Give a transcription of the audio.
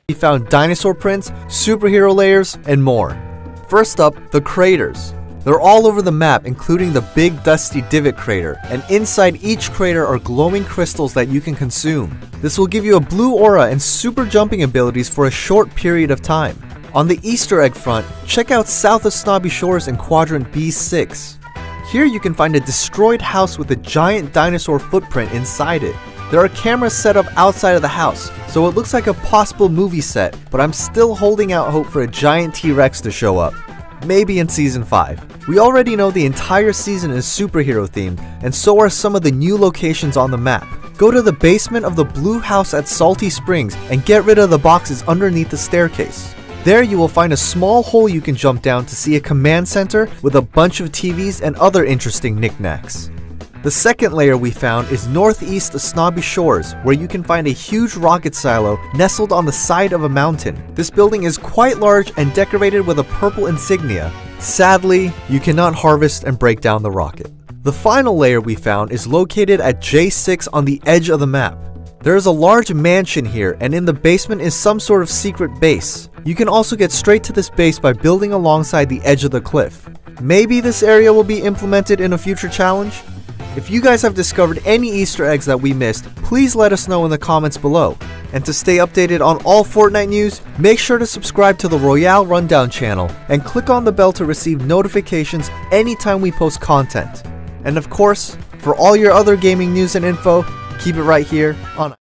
We found dinosaur prints, superhero layers, and more. First up, the craters. They're all over the map, including the big dusty divot crater, and inside each crater are glowing crystals that you can consume. This will give you a blue aura and super jumping abilities for a short period of time. On the Easter egg front, check out south of Snobby Shores in Quadrant B6. Here you can find a destroyed house with a giant dinosaur footprint inside it. There are cameras set up outside of the house, so it looks like a possible movie set, but I'm still holding out hope for a giant T-Rex to show up. Maybe in Season 5. We already know the entire season is superhero themed, and so are some of the new locations on the map. Go to the basement of the blue house at Salty Springs and get rid of the boxes underneath the staircase. There you will find a small hole you can jump down to see a command center with a bunch of TVs and other interesting knickknacks. The second layer we found is northeast of Snobby Shores, where you can find a huge rocket silo nestled on the side of a mountain. This building is quite large and decorated with a purple insignia. Sadly, you cannot harvest and break down the rocket. The final layer we found is located at J6 on the edge of the map. There is a large mansion here, and in the basement is some sort of secret base. You can also get straight to this base by building alongside the edge of the cliff. Maybe this area will be implemented in a future challenge? If you guys have discovered any Easter eggs that we missed, please let us know in the comments below. And to stay updated on all Fortnite news, make sure to subscribe to the Royale Rundown channel and click on the bell to receive notifications anytime we post content. And of course, for all your other gaming news and info, keep it right here on